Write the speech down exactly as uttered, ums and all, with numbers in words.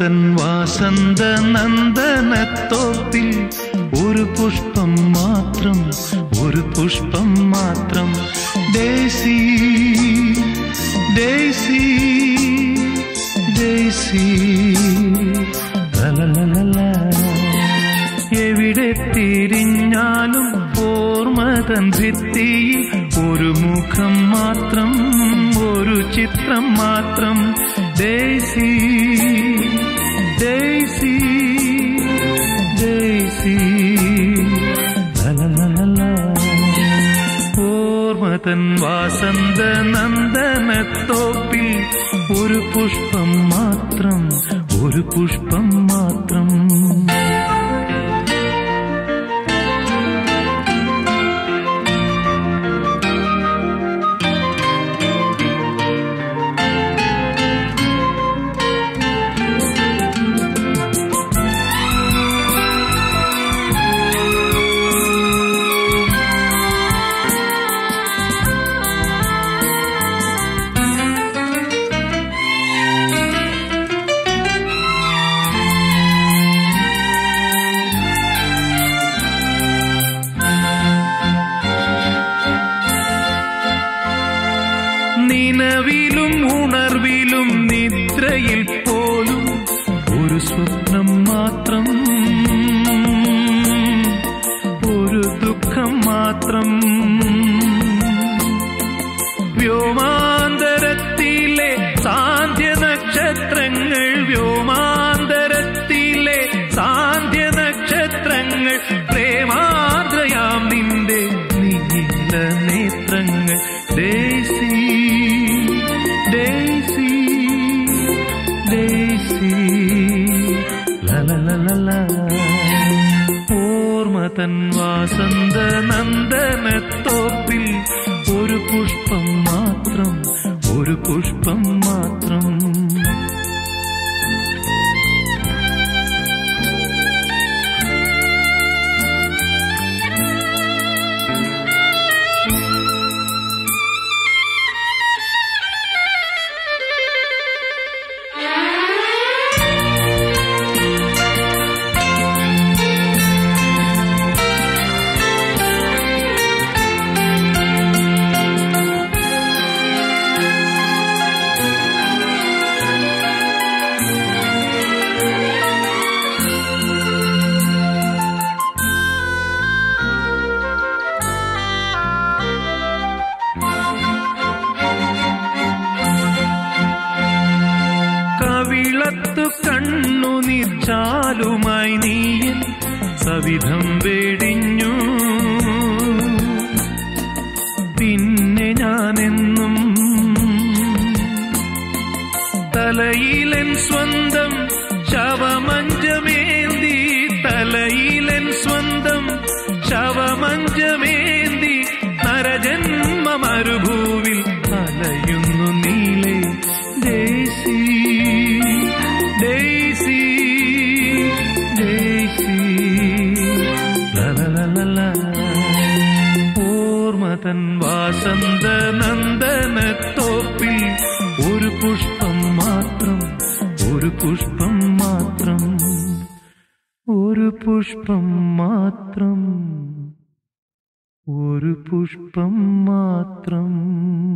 തൻ വാസന്ത നന്ദനത്തോപ്പിൽ ഒരു പുഷ്പം മാത്രം, ഒരു പുഷ്പം മാത്രം. ഡേസി ഡേസി ഡേസി ലലലല. എവിടെ തിരിഞ്ഞാലും ഓർമ്മതൻ ഭിത്തിയിൽ ഒരു മുഖം മാത്രം, ഒരു ചിത്രം മാത്രം. ഡേസി ഡേസി ഡേസി ലലലല. ഓർമ്മതൻ വാസന്ത നന്ദനത്തോപ്പിൽ ഒരു പുഷ്പം മാത്രം, ഒരു പുഷ്പം മാത്രം. നിലവിലും ഉണർവിലും നിദ്രയിൽ പോലും ഒരു സ്വപ്നം മാത്രം, ഒരു ദുഃഖം മാത്രം. വ്യോമാന്തരത്തിലെ സാന്ധ്യ നക്ഷത്രങ്ങൾ, വ്യോമാന്തരത്തിലെ സാന്ധ്യ നക്ഷത്രങ്ങൾ, പ്രേമാർദ്രയാം നിന്റെ നീല നേത്രങ്ങൾ. ഡേസി ഡേസി ഡേസി ലലലല. ഓർമ്മതൻ വാസന്ത നന്ദനത്തോപ്പിൽ ഒരു പുഷ്പം മാത്രം, ഒരു പുഷ്പം മാത്രം. കവിളത്തു കണ്ണുനീർ ചാലുമായി നീയൻ സവിധം വെടിഞ്ഞു. പിന്നെ ഞാനെന്നും തലയിലൻ സ്വന്തം ശവമഞ്ചമേന്തി, തലയിലൻ സ്വന്തം ശവമഞ്ചമേന്തി നരജന്മ മരുഭൂവിൽ അലയുന്നു നീലേ. ഡേസി ഡേസി ഡേസി ലലലല. ഓർമ്മതൻ വാസന്ത നന്ദനത്തോപ്പിൽ ഒരു പുഷ്പം മാത്രം, ഒരു പുഷ്പം മാത്രം, ഒരു പുഷ്പം മാത്രം, ഒരു പുഷ്പം മാത്രം.